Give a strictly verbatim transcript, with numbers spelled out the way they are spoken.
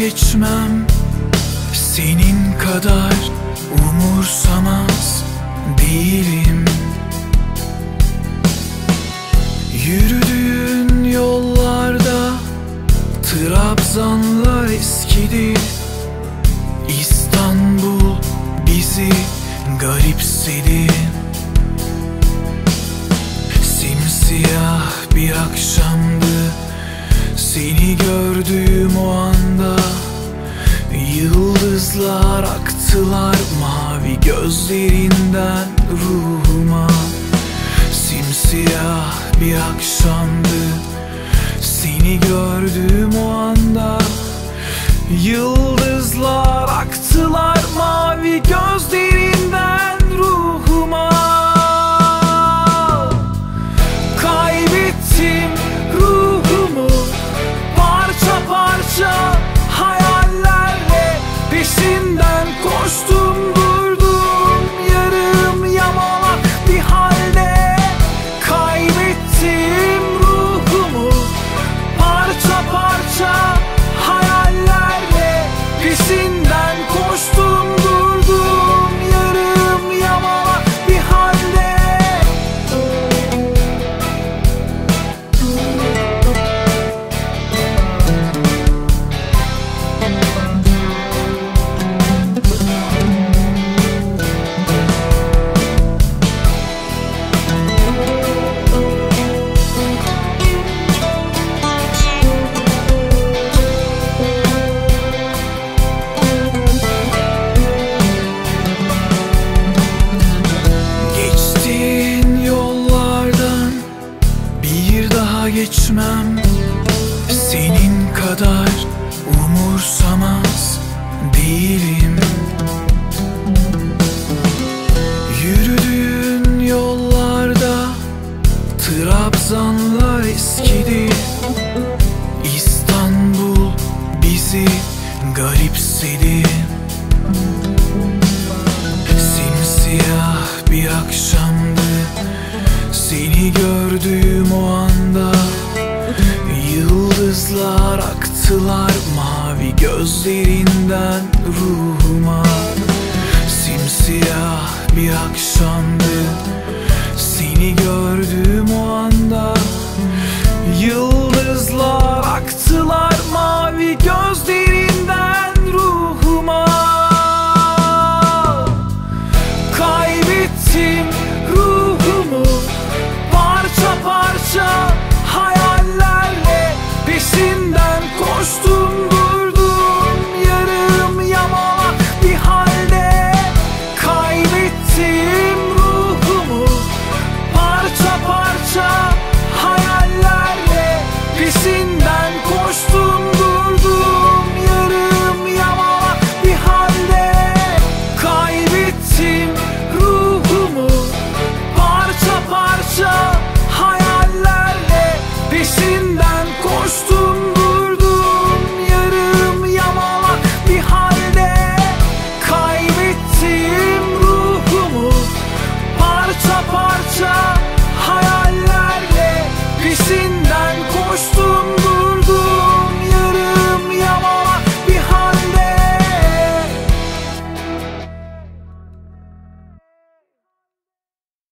geçmem, senin kadar umursamaz değilim. Yürüdüğün yollarda Trabzanlar eskidi. İstanbul bizi garipsedi. Simsiyah bir akşamdı seni gördüğüm o anda. Yıldızlar aktılar mavi gözlerinden ruhuma. Simsiyah bir akşamdı seni gördüğüm o anda. Yıldızlar aktılar mavi gözlerinden ruhuma. Kaybettim ruhumu parça parça, hayallerle peşinden koştum durdum yarım yamalak bir halde. Kaybettim ruhumu parça parça, hayallerle peşinden koştum durdum yarım yamalak bir halde. Geçmem, senin kadar umursamaz değilim. Yürüdüğün yollarda Trabzanlar eskidi. İstanbul bizi garipsedi. Simsiyah bir akşamdı seni gördüğüm o anda. Yıldızlar aktılar mavi gözlerinden ruhuma. Simsiyah bir akşamdı seni gördüğüm o anda. Yıldızlar aktılar mavi gözlerinden ruhuma. Kaybettim ruhumu parça parça, hayallerle peşinden